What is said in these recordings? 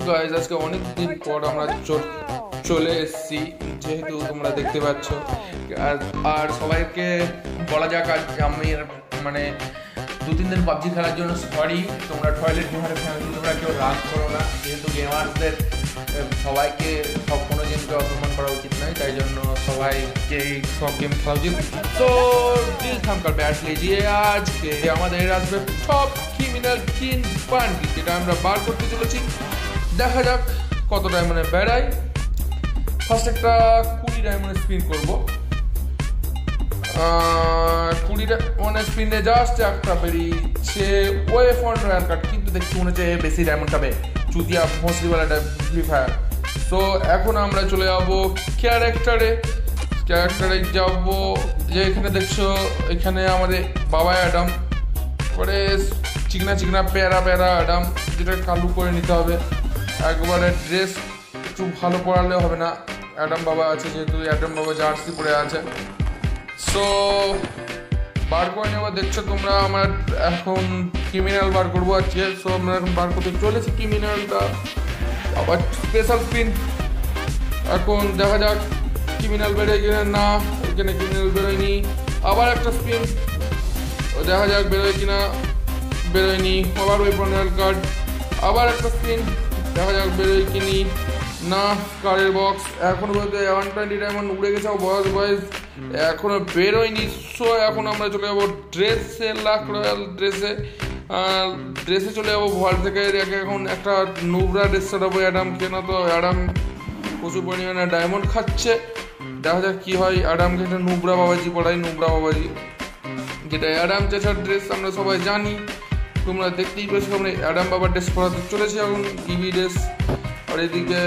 Guys আজকে অনেক দিন পর আমরা চলে এসেছি, যেহেতু তোমরা দেখতে পাচ্ছ। আর সবাইকে বলা যাক, আজ আমি মানে 2-3 দিন পাবজি খেলার জন্য সরি। তোমরা টয়লেট গেমারের ফ্যামিলি, তোমরা কেউ রাগ করো না, যেহেতু গেমারদের সবাইকে সব কোনো গেমকে অসম্মান করা উচিত নয়, তাই জন্য সবাইকে সব গেম খেলা উচিত। তো প্লিজ থামকার ব্যাট লিজিয়ে। আজকে আমাদের আসবে টপ ক্রিমিনাল কিন বান্ডিল, যেটা আমরা বার করতে চলেছি। দেখা যাক কত ডায়মন্ডে বেড়ায়। ফার্স্ট একটা 20 ডায়মন্ডে স্পিন করবো। 20 ডায়মন্ডে স্পিনে জাস্ট একটা বেরিয়েছে ওয়েফন রয়্যাল কার্ড, কিন্তু দেখছি মনে হচ্ছে বেশি ডায়মন্ড পাবে, চুতিয়া ভসলিওয়ালাটা ফ্রি ফায়ার। তো এখন আমরা চলে যাবো ক্যারেক্টারে যাবো। যে এখানে দেখছো, এখানে আমাদের বাবা অ্যাডাম, পরে চিকনা প্যারা অ্যাডাম, যেটা কালু করে নিতে হবে। একবারে ড্রেস একটু ভালো পরালে হবে না, অ্যাডাম বাবা আছে যেহেতু, অ্যাডাম বাবা জার্সি পরে আছে। সো বার করে নেবো। দেখছো তোমরা আমার এখন ক্রিমিনাল বার করবো আজকে। সো আমরা এখন বার করতে চলেছি ক্রিমিনালটা। আবার স্পেশাল স্পিন, এখন দেখা যাক ক্রিমিনাল বেরোয় কিনা। না, এখানে ক্রিমিনাল বেরোয়নি। আবার একটা স্পিন, দেখা যাক বেরোয় কিনা। বেরোয়নি। আবার ওই রয়্যাল কার্ড, আবার একটা স্পিন, দেখা যাক বেরোয় কিনি না। কারের বক্স এখনো বলতে 120 ডায়মন্ড উড়ে গেছে বয়স এখনো বেরোয়নি। সো এখন আমরা চলে যাবো ড্রেসে, লাখ রয়্যাল ড্রেসে চলে যাবো। ভল থেকে এখন একটা নুবরা ড্রেস চালাবো অ্যাডামকে। না তো অ্যাডাম প্রচুর পরিমাণে ডায়মন্ড খাচ্ছে, দেখা যাক কি হয়। অ্যাডামকে একটা নুবরা বাবাজি পড়াই, নুবরা বাবাজি, যেটা অ্যাডাম চেঁচার ড্রেস আমরা সবাই জানি। তোমরা দেখতেই পেয়েছো, আমরা অ্যাডাম বাবার ড্রেস পরাতে চলেছি এখন, টিভি ড্রেস। আর এদিকে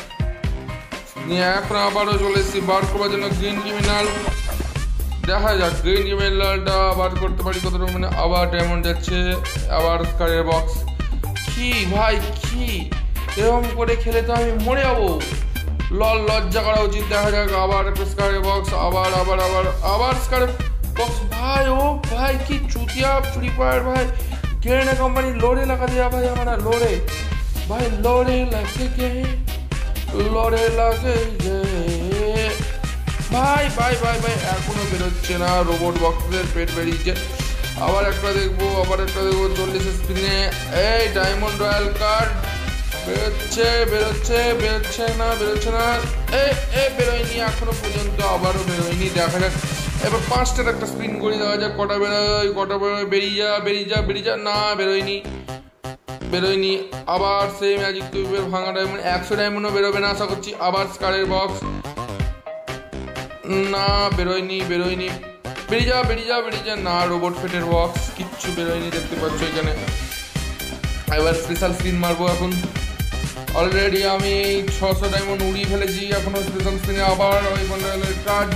নিয়ে এখন আবারও চলে এসেছি বার করবার জন্য গ্রিন ক্রিমিনাল। দেখা যাক গ্রিন ক্রিমিনালটা বার করতে পারি কতটা, মানে আবার ডায়মন্ড যাচ্ছে, আবার স্কারের বক্স। কি ভাই কি এরকম করে খেলে তো আমি মরে যাবো, লজ্জা করা উচিত। দেখা যাক আবার একটা স্কারের বক্স, আবার স্কারের বক্স। ভাই ও ভাই কি চুতিয়া ফ্রি ফায়ার ভাই, গেরেনা কোম্পানি লোড়ে লাগা দেয়া ভাই, আমরা লোড়ে ভাই, লোড়ে লাগে গে, লোড়ে লাগে গে ভাই ভাই ভাই ভাই। এখনো বেরোচ্ছে না, রোবট বক্সের পেট বেরিয়েছে। আবার একটা দেখবো 40 স্পিনে। এই ডায়মন্ড রয়্যাল কার্ড বেরোচ্ছে না। বেরোয়নি এখনো পর্যন্ত, আবারও বেরোয়নি। দেখা যাক এবার 5টার একটা স্পিন করে দেওয়া যাক, কটা বেরোয়। বেরিয়ে যা। না, বেরোয়নি। আবার সেই ম্যাজিক কিউবের ভাঙা ডায়মন্ড, 100 ডায়মন্ডও বেরোবে না আশা করছি। আবার স্কারের বক্স, না বেরোয়নি। বেরিয়ে যা। না, রোবট ফেটের বক্স, কিচ্ছু বেরোয়নি, দেখতে পাচ্ছ এখানে। এবার স্পেশাল স্পিন মারবো এখন। অলরেডি আমি 600 ডায়মন্ড উড়িয়ে ফেলেছি, এখনো স্পেশাল স্পিনে আবার ওই বন্ডেলের কার্ড।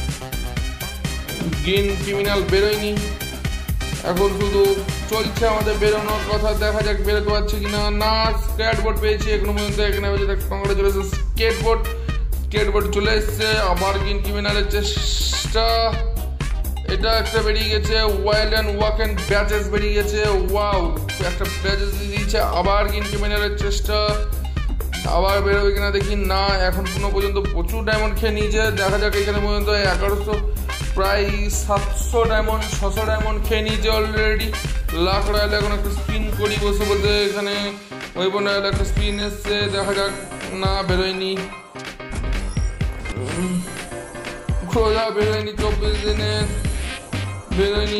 গ্রিন ক্রিমিনাল বেরোয়নি, এখন শুধু চলছে আমাদের বেরোনোর কথা। দেখা যাক বেরোতে পারছে কিনা। না, স্কেটবোর্ড পেয়েছি এখনো পর্যন্ত। এখানে কংগ্রেচুলেশন, স্কেটবোর্ড চলে এসছে। আবার গ্রিন ক্রিমিনালের চেষ্টা, এটা একটা বেরিয়ে গেছে। Wild and walk and batches বেরিয়ে গেছে। ওয়াও, একটা ব্যাচেস দিয়েছে। আবার গ্রিন ক্রিমিনালের চেষ্টা, আবার বেরোবে কিনা দেখি। না, এখন কোনো পর্যন্ত প্রচুর ডায়মন্ড খেয়ে নিয়েছে। দেখা যাক এখানে পর্যন্ত 1100, প্রায় 700 ডায়মন্ড, 600 ডায়মন্ড খেয়ে নিয়েছে অলরেডি। লাখ রয়্যাল এখন একটা স্পিন করি বসে বলতে। এখানে ওই রয়্যাল একটা স্পিন এসছে, দেখা যাক। না, বেরোয়নি। বেরোয়নি 24 দিনে, বেরোয়নি।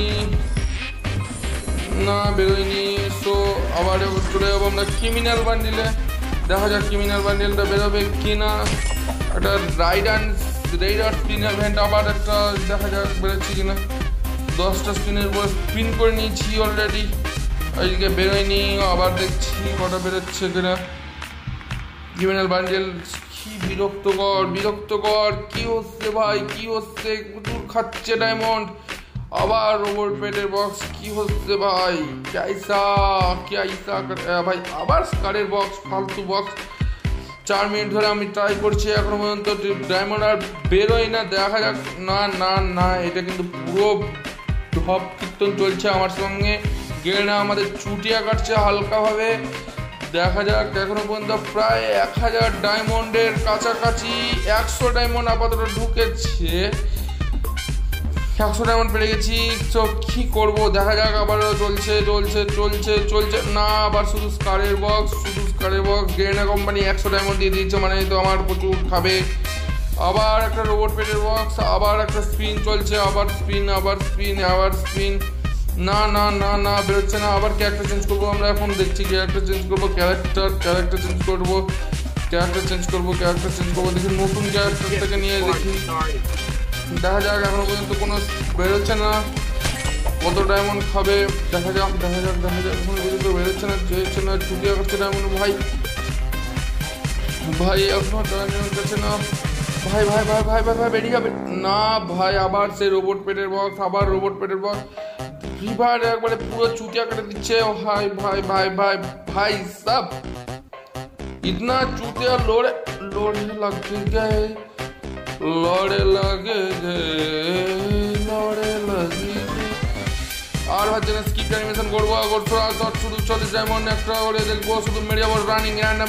না, বেরোয়নি। সো আবার চলে যাবো আমরা ক্রিমিনাল বান্ডিলে। দেখা যাক ক্রিমিনাল বান্ডিলটা বেরোবে কিনা। একটা রাইডার স্পিন ইভেন্ট, আবার একটা দেখা যাক বেরোচ্ছে কিনা। 10টা স্পিনের উপর স্পিন করে নিয়েছি অলরেডি, ওইদিকে বেরোয়নি। আবার দেখছি কটা বেরোচ্ছে কিনা। ক্রিমিনাল বান্ডিল কি বিরক্তকর। কি হচ্ছে ভাই, কি হচ্ছে? প্রচুর খাচ্ছে ডায়মন্ড। আবার রোবট পেটের বক্স, কি হচ্ছে ভাই? ক্যাইসা ভাই। আবার স্কারের বক্স, ফালতু বক্স। 4 মিনিট ধরে আমি ট্রাই করছি, এখনো পর্যন্ত ডায়মন্ড আর বেরোয় না। দেখা যাক। না, এটা কিন্তু পুরো ঢপ কীর্তন চলছে আমার সঙ্গে। গেরেনা আমাদের চুটিয়া কাটছে হালকাভাবে। দেখা যাক। এখনো পর্যন্ত প্রায় 1000 ডায়মন্ডের কাছাকাছি, 100 ডায়মন্ড আপাতত ঢুকেছে, 100 ডায়মন্ড পেয়ে গেছি। তো কি করবো দেখা যাক। আবারও চলছে চলছে চলছে চলছে না, আবার শুধু স্কারের বক্স, শুধু স্কারের বক্স। গেরেনা কোম্পানি 100 ডায়মন্ড দিয়ে দিচ্ছে, মানে তো আমার প্রচুর খাবে। আবার একটা রোবট পেটের বক্স, আবার একটা স্পিন চলছে, আবার স্পিন, আবার স্পিন, আবার স্পিন। না না না না বেরোচ্ছে না। আবার ক্যারেক্টার চেঞ্জ করবো আমরা, এখন দেখছি ক্যারেক্টার চেঞ্জ করবো, ক্যারেক্টার চেঞ্জ করবো, ক্যারেক্টার চেঞ্জ করবো। দেখি নতুন ক্যারেক্টারটাকে নিয়ে দেখি, দেখা যাক। এখনো পর্যন্ত কোনো বেরোচ্ছে না, কত ডায়মন্ড খাবে দেখা যাক। এখনো পর্যন্ত বেরোচ্ছে না, চুটিয়া করছে ডায়মন্ড। ভাই এখনো ডায়মন্ড করছে না। ভাই বেরিয়ে যাবে না ভাই। আবার সেই রোবট পেটের বক্স, আবার রোবট পেটের বক্স। ফ্রি ফায়ার একবারে পুরো চুটিয়া কেটে দিচ্ছে। ভাই সব इतना चूतिया लोड़े लगे আর হচ্ছে না স্কিপ অ্যানিমেশন করবো। শুধু 40 ডায়মন্ড একটা করে দেখবো, শুধু মেরে যাবো। রানিং র্যান্ডাম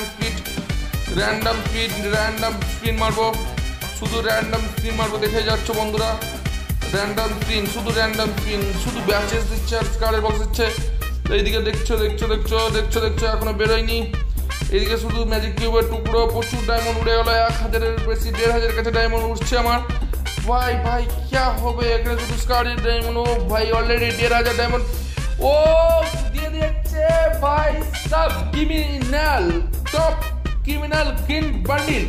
স্পিন মারবো, শুধু র্যান্ডাম স্পিন মারবো। দেখে যাচ্ছ বন্ধুরা, র্যান্ডাম স্পিন, শুধু ব্যাচেস দিচ্ছে আর স্কারের বক্স দিচ্ছে। এইদিকে দেখছো এখনো বেরোয়নি। এদিকে শুধু ম্যাজিক কিউবের টুকরো, প্রচুর ডায়মন্ড উড়ে গেল। 1000-এর বেশি, 1500 কাছে ডায়মন্ড উঠছে আমার। ভাই क्या হবে এখানে? শুধু স্কারের ডায়মন্ড। ও ভাই অলরেডি 1500 ডায়মন্ড ও দিয়ে দিয়েছে ভাই। সব criminal, top criminal green bundle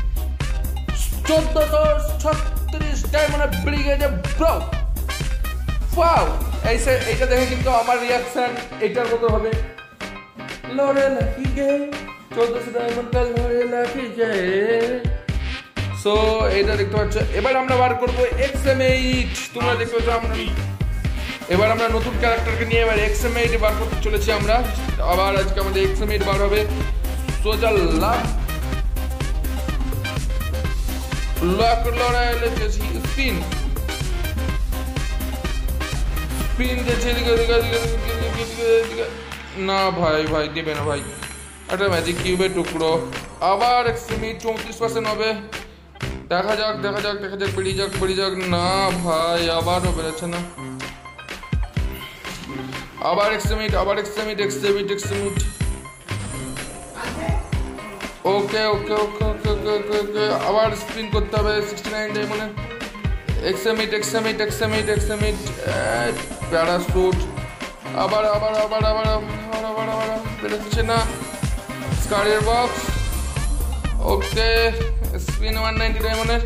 1436 ডায়মন্ডে বেরিয়ে গেছে ব্রো। ওয়াও, এইটা দেখে কিন্তু আমার রিয়াকশন এটার মতো হবে। লড়ে লাকি গে 1400 ডায়মন্ড লড়ে লাকি গে। সো এইটা দেখতে পাচ্ছ। এবার আমরা বার করবো XM8। তোমরা দেখতে পাচ্ছ এবার আমরা নতুন ক্যারেক্টারকে নিয়ে এবার XM8 বার করতে চলেছি আমরা। আবার আজকে আমাদের XM8 বার হবে। সোজা লক লড়াই লেগেছি। স্পিন দিয়েছে না ভাই দেবে না ভাই। একটা ম্যাজিক কিউবের টুকরো, আবার XM8 34% হবে। দেখা যাক বেরিয়ে যাক। না ভাই আবারও বেরোচ্ছে না। আবার XM8 ওকে আবার স্পিন করতে হবে। 69 ডায়মন্ডে XM8 প্যারাশুট। আবার বেরোচ্ছে না। স্কারের বক্স ওকে। স্পিন 190 ডায়মন্ডের,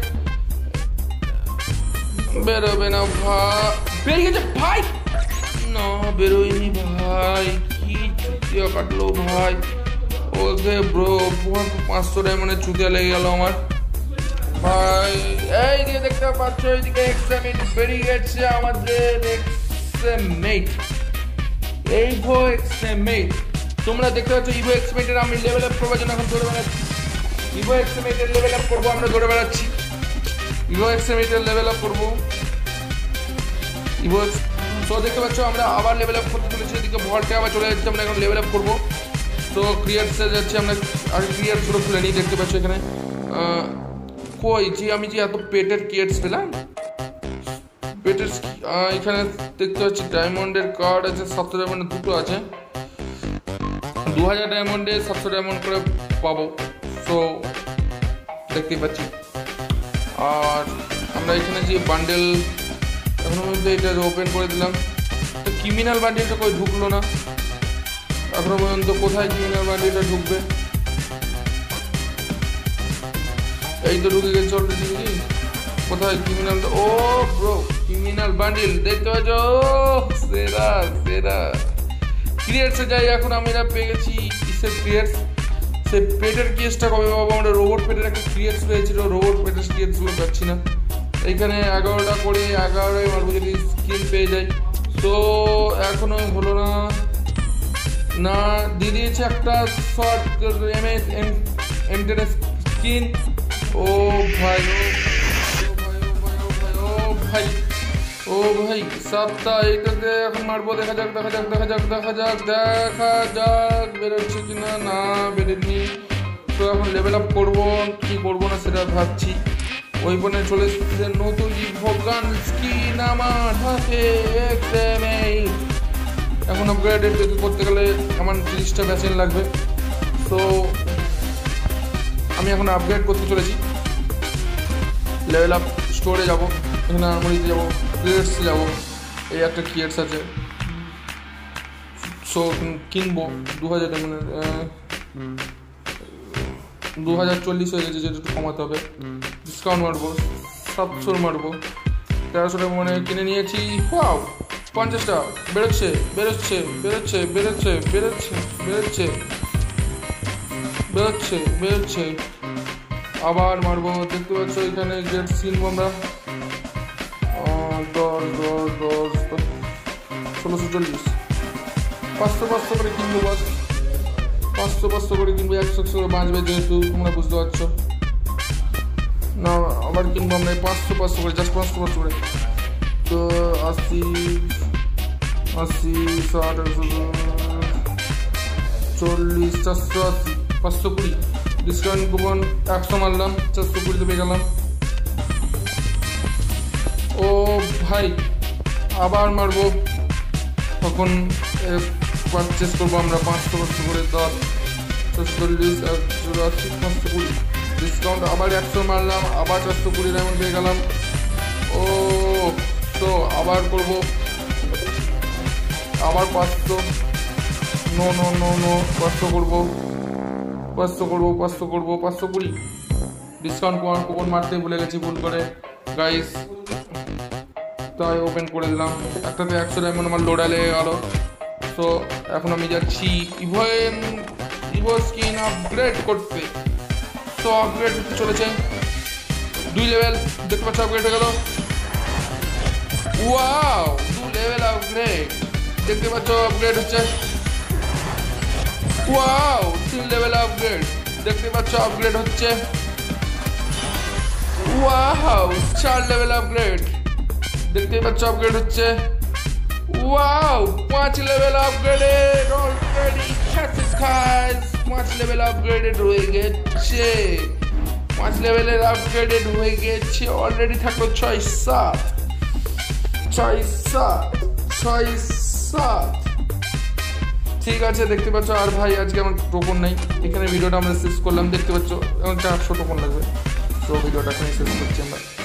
বেরোবে না ভাই। বেরিয়ে গেছে ভাই, না বেরোয়নি ভাই। কি চুতিয়া কাটলো ভাই। ওকে ব্রো 500 ডায়মন্ডের চুতিয়া লেগে গেল আমার ভাই। এই দিকে দেখতে পাচ্ছ, এইদিকে XM8 বেরিয়ে গেছে আমাদের। XM8 তোমরা দেখতে পাচ্ছ। ইভো XM8 এর আমি লেভেল আপ করবার জন্য এখন দৌড়ে বেড়াচ্ছি। ইভো XM8 এর লেভেল আপ করবো, আমরা দৌড়ে বেড়াচ্ছি। ইভো XM8 এর লেভেল আপ করবো। তো দেখতে পাচ্ছ আমরা আবার লেভেল আপ করতে চলেছি। এদিকে ভল্টে আবার চলে যাচ্ছে, আমরা এখন লেভেল আপ করবো। তো ক্রিয়েটসে যাচ্ছি আমরা। আগে ক্রিয়েটস পুরো খুলে নিই। দেখতে পাচ্ছ এখানে আমি যে এত পেটের ক্রিয়েটস পেলাম। পেটের এখানে দেখতে পাচ্ছি ডায়মন্ডের কার্ড আছে। 700 ডায়মন্ডের দুটো আছে। 2000 ডায়মন্ডে 700 ডায়মন্ড করে পাবো। তো দেখতেই পাচ্ছি। আর আমরা এখানে যে বান্ডেল এখনো মধ্যে এটা ওপেন করে দিলাম। তো ক্রিমিনাল বান্ডেলটা কই ঢুকলো না এখনো পর্যন্ত। কোথায় ক্রিমিনাল বান্ডেলটা ঢুকবে? এই তো ঢুকে গেছে অলরেডি। কোথায় ক্রিমিনাল? ও ব্রো ক্রিমিনাল বান্ডেল দেখতে পাচ্ছ। সেরা ক্রিয়েটসে যাই এখন। আমরা পেয়ে গেছি কিসের ক্রিয়েটস? সে পেটের কেসটা কবে পাবো আমরা? রোবট পেটের একটা ক্রিয়েটস পেয়েছিল, রোবট পেটের ক্রিয়েটসগুলো পাচ্ছি না। এইখানে 11টা করে 11টাই মারবো যদি স্কিন পেয়ে যাই। তো এখনো হলো না দিয়ে দিয়েছে একটা শর্ট M10 স্কিন। ও ভাই ভাই সাতটা, এইটাতে এখন মারবো, দেখা যাক বেরোচ্ছে কিনা, না বেরোয়নি। তো এখন লেভেল আপ করবো কি করবো না সেটা ভাবছি। ওইখানে চলে এসেছে নতুন গান স্কিন আমার হাতে একদমই। এখন আপগ্রেড করতে গেলে আমার 30টা ব্যাচেন লাগবে। তো আমি এখন আপগ্রেড করতে চলেছি। লেভেল আপ স্টোরে যাবো, এখানে আর্মরিতে যাবো, ক্রিয়েটসে যাবো। এই একটা ক্রিয়েটস আছে, সো কিনবো 2000 2040 হয়ে গেছে, যেটা একটু কমাতে হবে। ডিসকাউন্ট মারবো, 700 মারবো, 1300 টাকা মানে কিনে নিয়েছি। ওয়াও 50টা বেরোচ্ছে। আবার মারবো, দেখতে পাচ্ছ এখানে গেট কিনবো আমরা 1640, 500 করে কিনবো, বাস 500 করে কিনবো, 100 করে বাঁচবে যেহেতু, তোমরা বুঝতে পারছো না। আবার কিনবো আমরা 500 করে, জাস্ট 500 করে। তো 80, 60, 40, 480, 520 ডিসকাউন্ট কুপন 100 মারলাম, 420 পেয়ে গেলাম। ও ভাই আবার মারবো, তখন পারচেস করবো আমরা 500 করে, 10, 40, 180, 520 ডিসকাউন্ট। আবার 100 মারলাম, আবার 420 ডায়মন্ড পেয়ে গেলাম। ও তো আবার করবো, আবার 500, নো 500 করবো, 520 ডিসকাউন্ট কুপন মারতে ভুলে গেছি ভুল করে গাইস, তাই ওপেন করে দিলাম। একটাতে 100 ডায়মন্ড আমার লোডা লেগে গেল। তো এখন আমি যাচ্ছি ইভো স্কিন আপগ্রেড করতে। তো আপগ্রেড হতে চলেছে 2 লেভেল, দেখতে পাচ্ছ আপগ্রেড হয়ে গেল। ওয়াও 2 লেভেল আপগ্রেড, দেখতে পাচ্ছ আপগ্রেড হচ্ছে। ওয়াও 3 লেভেল আপগ্রেড, দেখতে পাচ্ছ আপগ্রেড হচ্ছে। ওয়াও 4 লেভেল আপগ্রেড, দেখতে পাচ্ছ আপগ্রেড হচ্ছে। Wow 5 level upgraded already, 5 level upgraded হয়ে গেছে, 5 লেভেলের আপগ্রেডেড হয়ে গেছে অলরেডি। থাকলো 6, 7 ঠিক আছে, দেখতে পাচ্ছ। আর ভাই আজকে আমার টোকন নেই, এখানে ভিডিওটা আমরা শেষ করলাম। দেখতে পাচ্ছ এখন 400 টোকন লাগবে। তো ভিডিওটা এখানে শেষ করছি আমরা।